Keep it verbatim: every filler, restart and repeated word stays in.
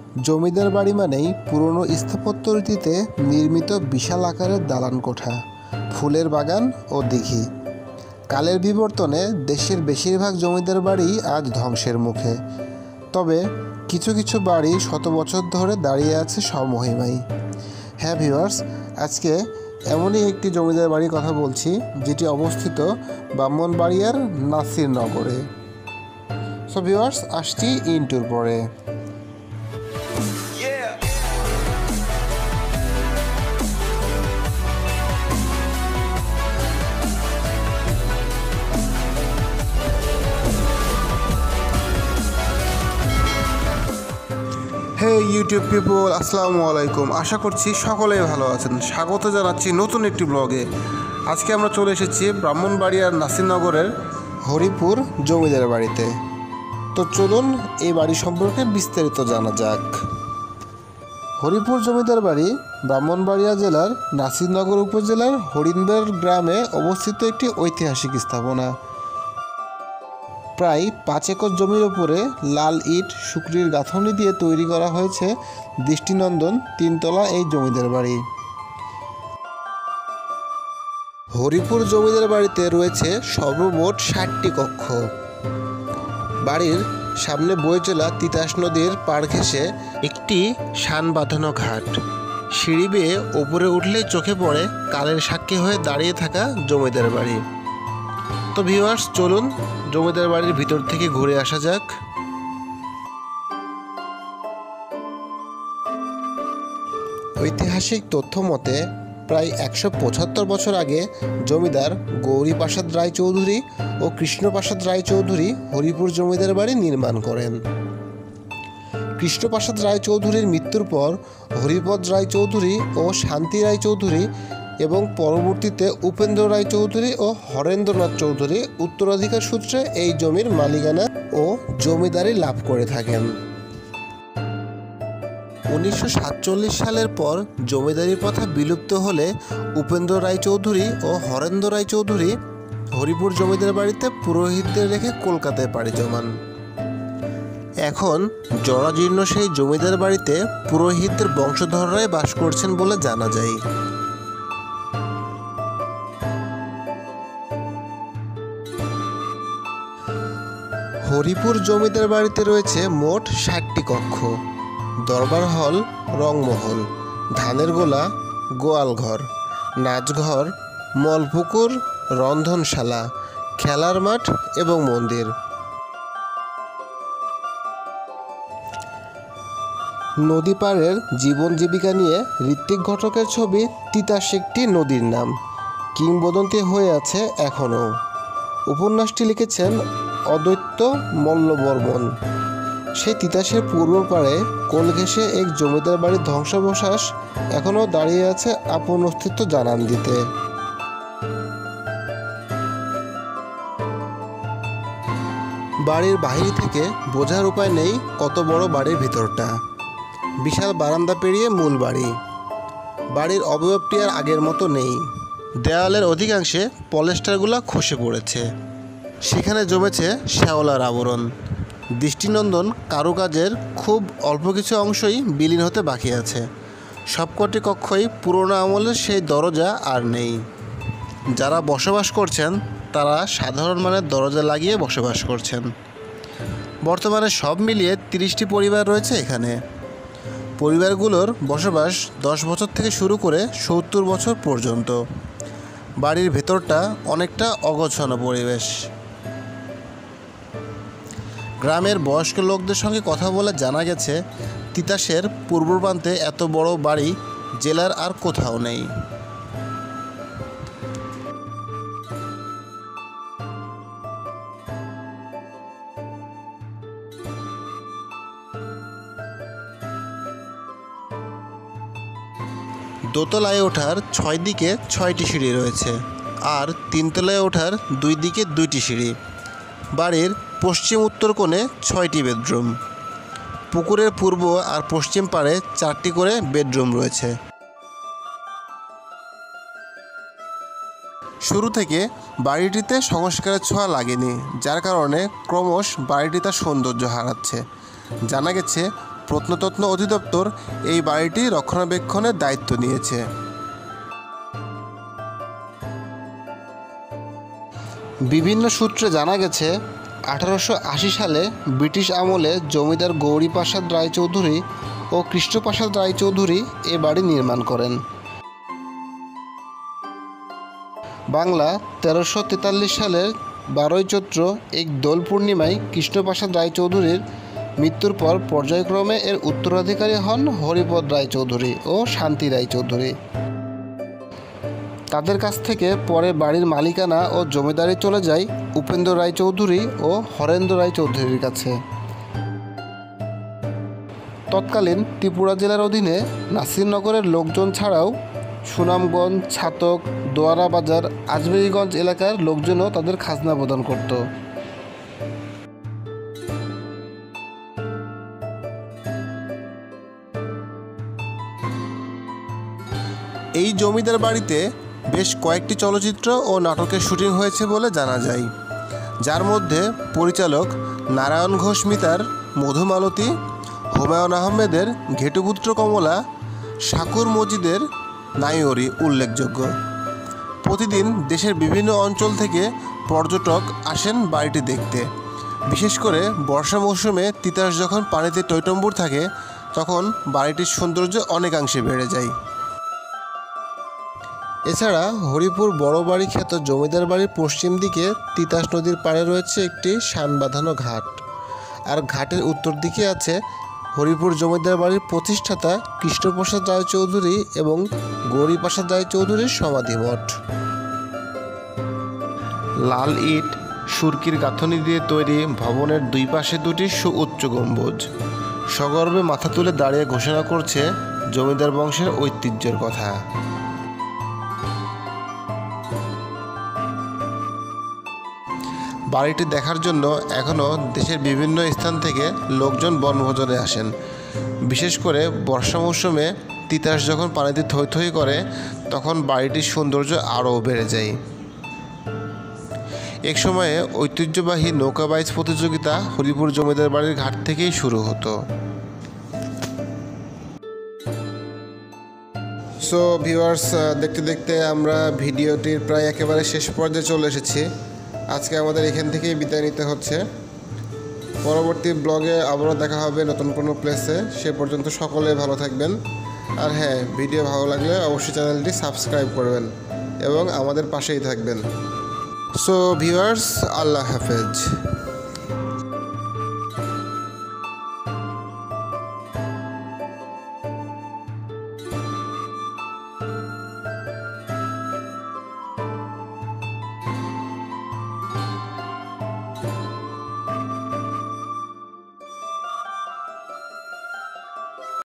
জমিদার বাড়ি মানেই পুরনো স্থাপত্য রীতিতে নির্মিত বিশাল আকারের দালান কোঠা, ফুলের বাগান ও দিঘি। কালের বিবর্তনে দেশের বেশিরভাগ জমিদার বাড়ি আজ ধ্বংসের মুখে, তবে কিছু কিছু বাড়ি শত বছর ধরে দাঁড়িয়ে আছে স্বমহিমায়। হ্যাঁ ভিউয়ার্স, আজকে এমনই একটি জমিদার বাড়ির কথা বলছি যেটি অবস্থিত ব্রাহ্মণবাড়িয়ার নাসিরনগরে। সো ভিউয়ার্স, আসছি ইন্টুর পরে। হে ইউটিউব পিপল, আসসালামু আলাইকুম। আশা করছি সকলেই ভালো আছেন। স্বাগত জানাচ্ছি নতুন একটি ব্লগে। আজকে আমরা চলে এসেছি ব্রাহ্মণবাড়িয়ার নাসিরনগরের হরিপুর জমিদার বাড়িতে। তো চলুন এই বাড়ি সম্পর্কে বিস্তারিত জানা যাক। হরিপুর জমিদার বাড়ি ব্রাহ্মণবাড়িয়া জেলার নাসিরনগর উপজেলার হরিণবেড় গ্রামে অবস্থিত একটি ঐতিহাসিক স্থাপনা। প্রায় পাঁচ একর জমির ওপরে লাল ইট শুকরির গাঁথনি দিয়ে তৈরি করা হয়েছে দৃষ্টিনন্দন তিনতলা এই জমিদার বাড়ি। হরিপুর জমিদার বাড়িতে রয়েছে সর্বমোট ষাটটি কক্ষ। বাড়ির সামনে বয়ে চলা তিতাস নদীর পাড় ঘেঁষে একটি শান বাঁধানো ঘাট। সিঁড়ি বেয়ে ওপরে উঠলেই চোখে পড়ে কালের সাক্ষী হয়ে দাঁড়িয়ে থাকা জমিদার বাড়ি। তো ভিউয়ার্স, চলুন জমিদার বাড়ির ভিতর থেকে ঘুরে আসা যাক। ঐতিহাসিক তথ্য মতে প্রায় একশো পঁচাত্তর বছর আগে জমিদার গৌরীপ্রসাদ রায়চৌধুরী ও কৃষ্ণপ্রসাদ রায়চৌধুরী হরিপুর জমিদার বাড়ি নির্মাণ করেন। কৃষ্ণপ্রসাদ রায়চৌধুরীর মৃত্যুর পর হরিপদ রায়চৌধুরী ও শান্তি রায়চৌধুরী এবং পরবর্তীতে উপেন্দ্র রায়চৌধুরী ও হরেন্দ্রনাথ চৌধুরী উত্তরাধিকার সূত্রে এই জমির মালিকানা ও জমিদারি লাভ করে থাকেন। উনিশশো সাতচল্লিশ সালের পর জমিদারি প্রথা বিলুপ্ত হলে উপেন্দ্র রায়চৌধুরী ও হরেন্দ্র রায়চৌধুরী হরিপুর জমিদার বাড়িতে পুরোহিতদের রেখে কলকাতায় পাড়ি জমান। এখন জরাজীর্ণ সেই জমিদার বাড়িতে পুরোহিতদের বংশধররাই বাস করছেন বলে জানা যায়। হরিপুর জমিদার বাড়িতে রয়েছে মোট ষাটটি কক্ষ। দরবার হল, রংমহল, ধানের গোলা, গোয়ালঘর, নাচঘর, মলপুকুর, রন্ধনশালা, খেলার মাঠ এবং মন্দির। নদী পাড়ের জীবন জীবিকা নিয়ে ঋত্বিক ঘটকের ছবি তিতাস একটি নদীর নাম কিংবদন্তি হয়ে আছে এখনও। উপন্যাসটি লিখেছেন অদ্বৈত মল্লবর্মন। সেই তিতাসের পূর্ব পাড়ে কোল ঘেঁষে এক জমিদার বাড়ির ধ্বংসাবশেষ এখনও দাঁড়িয়ে আছে আপন অস্তিত্ব জানান দিতে। বাড়ির বাহির থেকে বোঝার উপায় নেই কত বড় বাড়ির ভিতরটা। বিশাল বারান্দা পেরিয়ে মূল বাড়ি। বাড়ির অবয়বটি আর আগের মতো নেই। দেওয়ালের অধিকাংশে পলেস্টারগুলো খসে পড়েছে। সেখানে জমেছে শ্যাওলার আবরণ। দৃষ্টিনন্দন কারুকাজের খুব অল্প কিছু অংশই বিলীন হতে বাকি আছে। সবকটি কক্ষই পুরোনো আমলের সেই দরজা আর নেই। যারা বসবাস করছেন তারা সাধারণ মানের দরজা লাগিয়ে বসবাস করছেন। বর্তমানে সব মিলিয়ে তিরিশটি পরিবার রয়েছে এখানে। পরিবারগুলোর বসবাস দশ বছর থেকে শুরু করে সত্তর বছর পর্যন্ত। বাড়ির ভেতরটা অনেকটা অগোছালো পরিবেশ। গ্রামের বয়স্ক লোকদের সঙ্গে কথা বলে জানা গেছে তিতাসের পূর্ব প্রান্তে এত বড় বাড়ি জেলার আর কোথাও নেই। দোতলায় ওঠার ছয় দিকে ছয়টি সিঁড়ি রয়েছে আর তিনতলায় ওঠার দুই দিকে দুইটি সিঁড়ি। বাড়ির পশ্চিম উত্তর কোণে ছয়টি বেডরুম। পুকুরের পূর্ব আর পশ্চিম পাড়ে চারটি করে বেডরুম রয়েছে। শুরু থেকে বাড়িটিতে সংস্কারের ছোঁয়া লাগেনি, যার কারণে ক্রমশ বাড়িটি তার সৌন্দর্য হারাচ্ছে। জানা গেছে প্রত্নতত্ত্ব অধিদপ্তর এই বাড়িটি রক্ষণাবেক্ষণের দায়িত্ব নিয়েছে। বিভিন্ন সূত্রে জানা গেছে আঠারোশো আশি সালে ব্রিটিশ আমলে জমিদার গৌরীপ্রসাদ রায়চৌধুরী ও কৃষ্ণপ্রসাদ রায়চৌধুরী এ বাড়ি নির্মাণ করেন। বাংলা তেরোশো তেতাল্লিশ সালের বারোই চৈত্র এক দোল পূর্ণিমায় কৃষ্ণপ্রসাদ রায়চৌধুরীর মৃত্যুর পর পর্যায়ক্রমে এর উত্তরাধিকারী হন হরিপদ রায়চৌধুরী ও শান্তি রায়চৌধুরী। তাদের কাছ থেকে পরে বাড়ির মালিকানা ও জমিদারি চলে যায় উপেন্দ্র রায়চৌধুরী ও হরেন্দ্র রায়চৌধুরীর কাছে। তৎকালীন ত্রিপুরা জেলার অধীনে নাসিরনগরের লোকজন ছাড়াও সুনামগঞ্জ, ছাতক, দোয়ারা বাজার, আজমেরীগঞ্জ এলাকার লোকজনও তাদের খাজনা প্রদান করত। এই জমিদার বাড়িতে বেশ কয়েকটি চলচ্চিত্র ও নাটকের শুটিং হয়েছে বলে জানা যায়, যার মধ্যে পরিচালক নারায়ণ ঘোষ মিতার মধুমালতী, হুমায়ুন আহমেদের ঘেটুপুত্র কমলা, শাকুর মজিদের নাইওরি উল্লেখযোগ্য। প্রতিদিন দেশের বিভিন্ন অঞ্চল থেকে পর্যটক আসেন বাড়িটি দেখতে। বিশেষ করে বর্ষা মৌসুমে তিতাস যখন পানিতে টইটম্বুর থাকে তখন বাড়িটির সৌন্দর্য অনেকাংশে বেড়ে যায়। এছাড়া হরিপুর বড় বাড়ি খ্যাত জমিদার বাড়ির পশ্চিম দিকে তিতাস নদীর পাড়ে রয়েছে একটি শান বাঁধানো ঘাট, আর ঘাটের উত্তর দিকে আছে হরিপুর জমিদার বাড়ির প্রতিষ্ঠাতা কৃষ্ণপ্রসাদ রায়চৌধুরী এবং গৌরীপ্রসাদ রায়চৌধুরীর সমাধি মঠ। লাল ইট সুরকির গাঁথনি দিয়ে তৈরি ভবনের দুই পাশে দুটি সুউচ্চ গম্বুজ সগর্বে মাথা তুলে দাঁড়িয়ে ঘোষণা করছে জমিদার বংশের ঐতিহ্যের কথা। বাড়িটি দেখার জন্য এখনও দেশের বিভিন্ন স্থান থেকে লোকজন বনভোজনে আসেন। বিশেষ করে বর্ষা মৌসুমে তিতাস যখন পানিতে থই থই করে তখন বাড়িটির সৌন্দর্য আরও বেড়ে যায়। এক সময়ে ঐতিহ্যবাহী নৌকাবাইজ প্রতিযোগিতা হরিপুর জমিদার বাড়ির ঘাট থেকেই শুরু হতো। সো ভিউয়ার্স, দেখতে দেখতে আমরা ভিডিওটির প্রায় একেবারে শেষ পর্যায়ে চলে এসেছি। আজকে আমাদের এখান থেকেই বিদায় নিতে হচ্ছে। পরবর্তী ব্লগে আবারও দেখা হবে নতুন কোনো প্লেসে। সে পর্যন্ত সকলে ভালো থাকবেন। আর হ্যাঁ, ভিডিও ভালো লাগলে অবশ্যই চ্যানেলটি সাবস্ক্রাইব করবেন এবং আমাদের পাশেই থাকবেন। সো ভিউয়ার্স, আল্লাহ হাফেজ।